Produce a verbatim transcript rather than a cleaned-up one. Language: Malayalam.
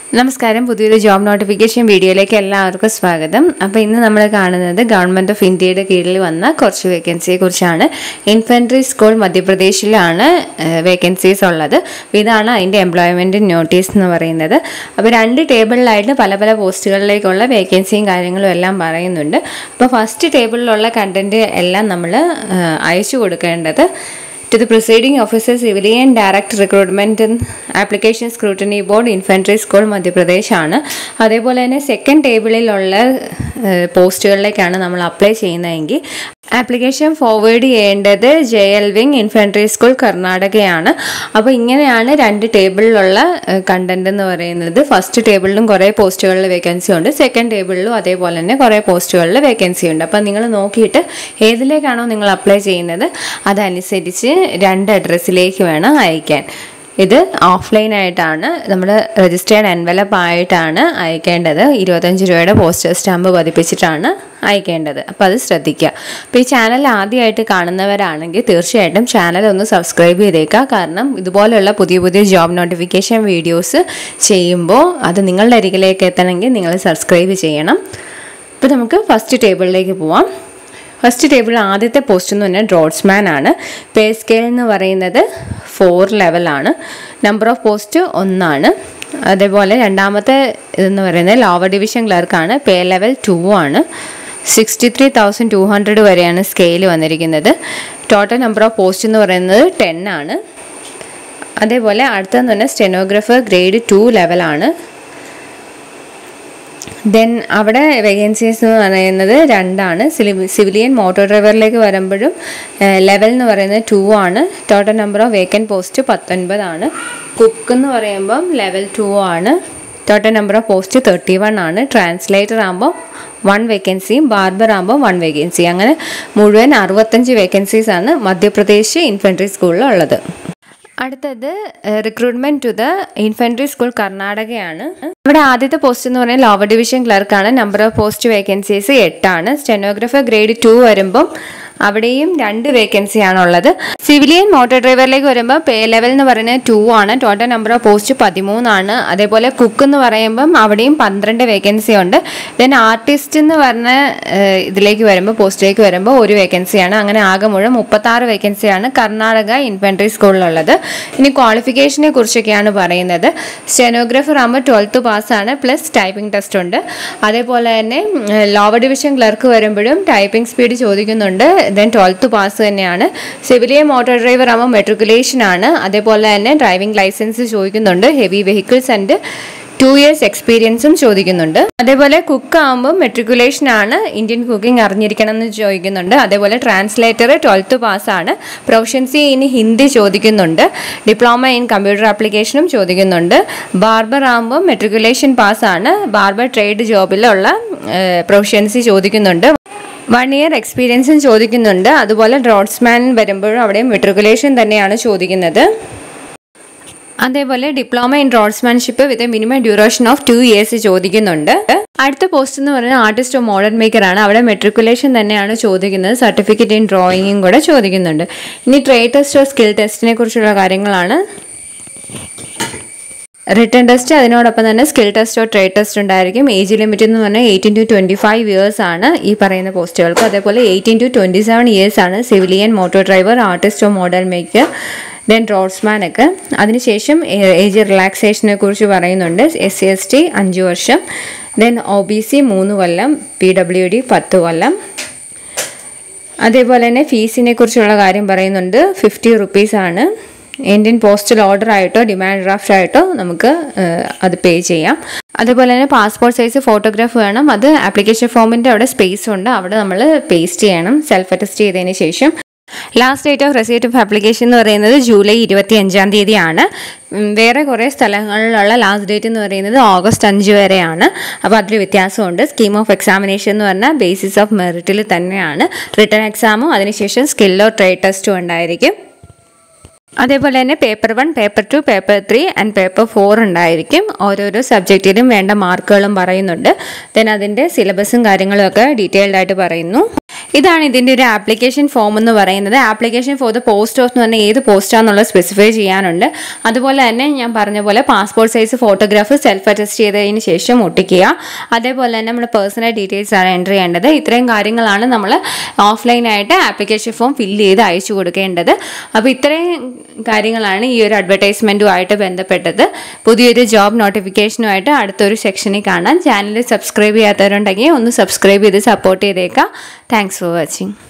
നമസ്കാരം പുതിയൊരു ജോബ് നോട്ടിഫിക്കേഷൻ വീഡിയോയിലേക്ക് എല്ലാവർക്കും സ്വാഗതം. അപ്പോൾ ഇന്ന് നമ്മൾ കാണുന്നത് ഗവൺമെൻറ് ഓഫ് ഇന്ത്യയുടെ കീഴിൽ വന്ന കുറച്ച് വേക്കൻസിയെ കുറിച്ചാണ്. ഇൻഫൻട്രി സ്കൂൾ മധ്യപ്രദേശിലാണ് വേക്കൻസീസ് ഉള്ളത്. ഇതാണ് അതിൻ്റെ എംപ്ലോയ്മെൻറ്റ് നോട്ടീസ് എന്ന് പറയുന്നത്. അപ്പോൾ രണ്ട് ടേബിളിലായിട്ട് പല പല പോസ്റ്റുകളിലേക്കുള്ള വേക്കൻസിയും കാര്യങ്ങളും എല്ലാം പറയുന്നുണ്ട്. അപ്പോൾ ഫസ്റ്റ് ടേബിളിലുള്ള കണ്ടൻറ്റ് എല്ലാം നമ്മൾ അയച്ചു കൊടുക്കേണ്ടത് to the presiding officer, Civilian Direct Recruitment and Application Scrutiny Board, Infantry School, Madhya Pradesh ആണ്. അതേപോലെ തന്നെ സെക്കൻഡ് ടേബിളിലുള്ള പോസ്റ്റുകളിലേക്കാണ് നമ്മൾ അപ്ലൈ ചെയ്യുന്നതെങ്കിൽ ആപ്ലിക്കേഷൻ ഫോർവേഡ് ചെയ്യേണ്ടത് J L wing infantry school കർണാടകയാണ്. അപ്പോൾ ഇങ്ങനെയാണ് രണ്ട് ടേബിളിലുള്ള കണ്ടന്റ് എന്ന് പറയുന്നത്. ഫസ്റ്റ് ടേബിളിലും കുറേ പോസ്റ്റുകളിൽ വേക്കൻസി ഉണ്ട്, സെക്കൻഡ് ടേബിളിലും അതേപോലെ തന്നെ കുറേ പോസ്റ്റുകളിൽ വേക്കൻസി ഉണ്ട്. അപ്പോൾ നിങ്ങൾ നോക്കിയിട്ട് ഏതിലേക്കാണോ നിങ്ങൾ അപ്ലൈ ചെയ്യുന്നത് അതനുസരിച്ച് രണ്ട് അഡ്രസ്സിലേക്ക് വേണം അയക്കാൻ. ഇത് ഓഫ്ലൈനായിട്ടാണ്, നമ്മൾ രജിസ്റ്റേർഡ് എൻവലപ്പ് ആയിട്ടാണ് അയക്കേണ്ടത്. ഇരുപത്തഞ്ച് രൂപയുടെ പോസ്റ്റൽ സ്റ്റാമ്പ് പതിപ്പിച്ചിട്ടാണ് അയക്കേണ്ടത്. അപ്പോൾ അത് ശ്രദ്ധിക്കുക. അപ്പോൾ ഈ ചാനൽ ആദ്യമായിട്ട് കാണുന്നവരാണെങ്കിൽ തീർച്ചയായിട്ടും ചാനൽ ഒന്ന് സബ്സ്ക്രൈബ് ചെയ്തേക്കുക. കാരണം ഇതുപോലെയുള്ള പുതിയ പുതിയ ജോബ് നോട്ടിഫിക്കേഷൻ വീഡിയോസ് ചെയ്യുമ്പോൾ അത് നിങ്ങളുടെ അരികിലേക്ക് എത്തണമെങ്കിൽ നിങ്ങൾ സബ്സ്ക്രൈബ് ചെയ്യണം. അപ്പോൾ നമുക്ക് ഫസ്റ്റ് ടേബിളിലേക്ക് പോവാം. ഫസ്റ്റ് ടേബിൾ ആദ്യത്തെ പോസ്റ്റ് എന്ന് പറഞ്ഞാൽ ഡ്രോട്ട്സ്മാൻ ആണ്. പേ സ്കെയിൽ എന്ന് പറയുന്നത് ഫോർ ലെവലാണ്. നമ്പർ ഓഫ് പോസ്റ്റ് ഒന്നാണ്. അതേപോലെ രണ്ടാമത്തെ ഇതെന്ന് പറയുന്നത് ലോവർ ഡിവിഷൻ ക്ലർക്കാണ്. പേ ലെവൽ ടു ആണ്. Sixty three thousand two hundred വരെയാണ് സ്കെയിൽ വന്നിരിക്കുന്നത്. ടോട്ടൽ നമ്പർ ഓഫ് പോസ്റ്റ് എന്ന് പറയുന്നത് ടെൻ ആണ്. അതേപോലെ അടുത്തതെന്ന് പറഞ്ഞാൽ സ്റ്റെനോഗ്രാഫർ ഗ്രേഡ് ടു ലെവലാണ്. ദെൻ അവിടെ വേക്കൻസീസ് എന്ന് പറയുന്നത് രണ്ടാണ്. സിവിലിയൻ മോട്ടോർ ഡ്രൈവറിലേക്ക് വരുമ്പോഴും ലെവൽ എന്ന് പറയുന്നത് ടു ആണ്. Total number of vacant post പത്തൊൻപതാണ്. കുക്ക് എന്ന് പറയുമ്പം ലെവൽ ടു ആണ്. Total number of post thirty one ആണ്. ട്രാൻസ്ലേറ്റർ ആകുമ്പോൾ വൺ വേക്കൻസിയും ബാർബർ ആകുമ്പോൾ വൺ വേക്കൻസി. അങ്ങനെ മുഴുവൻ അറുപത്തഞ്ച് വേക്കൻസീസാണ് മധ്യപ്രദേശ് ഇൻഫൻട്രി സ്കൂളിലുള്ളത്. അടുത്തത് recruitment to the infantry school കർണാടകയാണ്. ഇവിടെ ആദ്യത്തെ പോസ്റ്റ് എന്ന് പറയുന്നത് ലോവർ ഡിവിഷൻ ക്ലർക്കാണ്. നമ്പർ ഓഫ് പോസ്റ്റ് വേക്കൻസീസ് എട്ടാണ്. സ്റ്റെനോഗ്രാഫർ ഗ്രേഡ് ടു വരുമ്പം അവിടെയും രണ്ട് വേക്കൻസി ആണുള്ളത്. സിവിലിയൻ മോട്ടോർ ഡ്രൈവറിലേക്ക് വരുമ്പോൾ പേ ലെവൽ എന്ന് പറയുന്നത് ടു ആണ്. ടോട്ടൽ നമ്പർ ഓഫ് പോസ്റ്റ് പതിമൂന്നാണ്. അതേപോലെ കുക്ക് എന്ന് പറയുമ്പം അവിടെയും പന്ത്രണ്ട് വേക്കൻസി ഉണ്ട്. ദെൻ ആർട്ടിസ്റ്റ് എന്ന് പറഞ്ഞ ഇതിലേക്ക് വരുമ്പോൾ പോസ്റ്റിലേക്ക് വരുമ്പോൾ ഒരു വേക്കൻസിയാണ്. അങ്ങനെ ആകെ മുഴുവൻ മുപ്പത്താറ് വേക്കൻസിയാണ് കർണാടക ഇൻഫൻട്രി സ്കൂളിലുള്ളത്. ഇനി ക്വാളിഫിക്കേഷനെ കുറിച്ചൊക്കെയാണ് പറയുന്നത്. സ്റ്റെനോഗ്രാഫർ ആകുമ്പോൾ ട്വൽത്ത് പാസ്സാണ്, പ്ലസ് ടൈപ്പിംഗ് ടെസ്റ്റ് ഉണ്ട്. അതേപോലെ തന്നെ ലോവർ ഡിവിഷൻ ക്ലർക്ക് വരുമ്പോഴും ടൈപ്പിംഗ് സ്പീഡ് ചോദിക്കുന്നുണ്ട്. ദെൻ ട്വൽത്ത് പാസ് തന്നെയാണ്. സിവിലിയൻ മോട്ടോർ ഡ്രൈവർ ആകുമ്പോൾ മെട്രിക്കുലേഷൻ ആണ്. അതേപോലെ തന്നെ ഡ്രൈവിംഗ് ലൈസൻസ് ചോദിക്കുന്നുണ്ട്. Heavy vehicles and two years എക്സ്പീരിയൻസും ചോദിക്കുന്നുണ്ട്. അതേപോലെ കുക്ക് ആകുമ്പോൾ മെട്രിക്കുലേഷൻ ആണ്. ഇന്ത്യൻ കുക്കിംഗ് അറിഞ്ഞിരിക്കണം എന്ന് ചോദിക്കുന്നുണ്ട്. അതേപോലെ ട്രാൻസ്ലേറ്റർ ട്വൽത്ത് പാസ്സാണ്. പ്രൊഫഷൻസി ഇൻ ഹിന്ദി ചോദിക്കുന്നുണ്ട്. ഡിപ്ലോമ ഇൻ കമ്പ്യൂട്ടർ ആപ്ലിക്കേഷനും ചോദിക്കുന്നുണ്ട്. ബാർബർ ആകുമ്പോൾ മെട്രിക്കുലേഷൻ പാസ്സാണ്. ബാർബർ ട്രേഡ് ജോബിലുള്ള പ്രൊഫഷൻസി ചോദിക്കുന്നുണ്ട്. വൺ ഇയർ എക്സ്പീരിയൻസും ചോദിക്കുന്നുണ്ട്. അതുപോലെ ഡ്രോട്ട്സ്മാൻ വരുമ്പോഴും അവിടെ മെട്രിക്കുലേഷൻ തന്നെയാണ് ചോദിക്കുന്നത്. അതേപോലെ diploma in draughtsmanship with a minimum duration of two years ചോദിക്കുന്നുണ്ട്. അടുത്ത പോസ്റ്റ് എന്ന് പറയുന്നത് ആർട്ടിസ്റ്റ് ഓഫ് മോഡേൺ മേക്കർ ആണ്. അവിടെ മെട്രിക്കുലേഷൻ തന്നെയാണ് ചോദിക്കുന്നത്. സർട്ടിഫിക്കറ്റ് ഇൻ ഡ്രോയിങ്ങും കൂടെ ചോദിക്കുന്നുണ്ട്. ഇനി ട്രേഡ് ടെസ്റ്റ് ഓർ സ്കിൽ ടെസ്റ്റിനെ കുറിച്ചുള്ള കാര്യങ്ങളാണ്. റിട്ടേൺ ടെസ്റ്റ്, അതിനോടൊപ്പം തന്നെ skill test or trade test ഉണ്ടായിരിക്കും. ഏജ് ലിമിറ്റ് എന്ന് പറഞ്ഞാൽ eighteen to twenty five years ആണ് ഈ പറയുന്ന പോസ്റ്റുകൾക്ക്. അതേപോലെ eighteen to twenty seven years ആണ് civilian motor driver, artist of model maker, then ഡ്രോട്ട്സ്മാനൊക്കെ. അതിനുശേഷം ഏജ് റിലാക്സേഷനെ കുറിച്ച് പറയുന്നുണ്ട്. എസ് സി എസ് ടി അഞ്ച് വർഷം, ദെൻ ഒ ബി സി മൂന്ന് കൊല്ലം, പി ഡബ്ല്യു ഡി പത്ത് കൊല്ലം. അതേപോലെ തന്നെ ഫീസിനെ കുറിച്ചുള്ള കാര്യം പറയുന്നുണ്ട്. ഫിഫ്റ്റി റുപ്പീസ് ആണ്. ഇന്ത്യൻ പോസ്റ്റൽ ഓർഡർ ആയിട്ടോ ഡിമാൻഡ് ഡ്രാഫ്റ്റ് ആയിട്ടോ നമുക്ക് അത് പേ ചെയ്യാം. അതുപോലെ തന്നെ പാസ്പോർട്ട് സൈസ് ഫോട്ടോഗ്രാഫ് വേണം. അത് ആപ്ലിക്കേഷൻ ഫോമിൻ്റെ അവിടെ സ്പേസ് ഉണ്ട്, അവിടെ നമ്മൾ പേസ്റ്റ് ചെയ്യണം സെൽഫ് അറ്റസ്റ്റ് ചെയ്തതിന് ശേഷം. Last date of receipt of application എന്ന് പറയുന്നത് ജൂലൈ ഇരുപത്തി അഞ്ചാം തീയതിയാണ്. വേറെ കുറേ സ്ഥലങ്ങളിലുള്ള ലാസ്റ്റ് ഡേറ്റ് എന്ന് പറയുന്നത് ഓഗസ്റ്റ് അഞ്ച് വരെയാണ്. അപ്പോൾ അതിൽ വ്യത്യാസമുണ്ട്. സ്കീം ഓഫ് എക്സാമിനേഷൻ എന്ന് പറഞ്ഞാൽ ബേസിസ് ഓഫ് മെറിറ്റിൽ തന്നെയാണ്. റിട്ടേൺ എക്സാമും അതിനുശേഷം സ്കില്ലോ ട്രേഡ് ടെസ്റ്റും ഉണ്ടായിരിക്കും. അതേപോലെ തന്നെ paper one, paper two, paper three and paper four ഉണ്ടായിരിക്കും. ഓരോരോ സബ്ജക്റ്റിലും വേണ്ട മാർക്കുകളും പറയുന്നുണ്ട്. ദെൻ അതിൻ്റെ സിലബസും കാര്യങ്ങളും ഒക്കെ ഡീറ്റെയിൽഡ് ആയിട്ട് പറയുന്നു. ഇതാണ് ഇതിൻ്റെ ഒരു ആപ്ലിക്കേഷൻ ഫോം എന്ന് പറയുന്നത്. Application for the post of എന്ന് പറഞ്ഞാൽ ഏത് പോസ്റ്റാണെന്നുള്ളത് സ്പെസിഫൈ ചെയ്യാനുണ്ട്. അതുപോലെ തന്നെ ഞാൻ പറഞ്ഞ പോലെ passport size photograph self attest ചെയ്തതിന് ശേഷം ഒട്ടിക്കുക. അതേപോലെ തന്നെ നമ്മുടെ പേഴ്സണൽ ഡീറ്റെയിൽസ് ആണ് എൻ്റർ ചെയ്യേണ്ടത്. ഇത്രയും കാര്യങ്ങളാണ് നമ്മൾ ഓഫ്ലൈനായിട്ട് ആപ്ലിക്കേഷൻ ഫോം ഫില്ല് ചെയ്ത് അയച്ചു കൊടുക്കേണ്ടത്. അപ്പോൾ ഇത്രയും കാര്യങ്ങളാണ് ഈ ഒരു അഡ്വർടൈസ്മെൻറ്റുമായിട്ട് ബന്ധപ്പെട്ടത്. പുതിയൊരു ജോബ് നോട്ടിഫിക്കേഷനുമായിട്ട് അടുത്തൊരു സെക്ഷനിൽ കാണാം. ചാനൽ സബ്സ്ക്രൈബ് ചെയ്യാത്തവരുണ്ടെങ്കിൽ ഒന്ന് സബ്സ്ക്രൈബ് ചെയ്ത് സപ്പോർട്ട് ചെയ്തേക്കാം. Thanks for watching.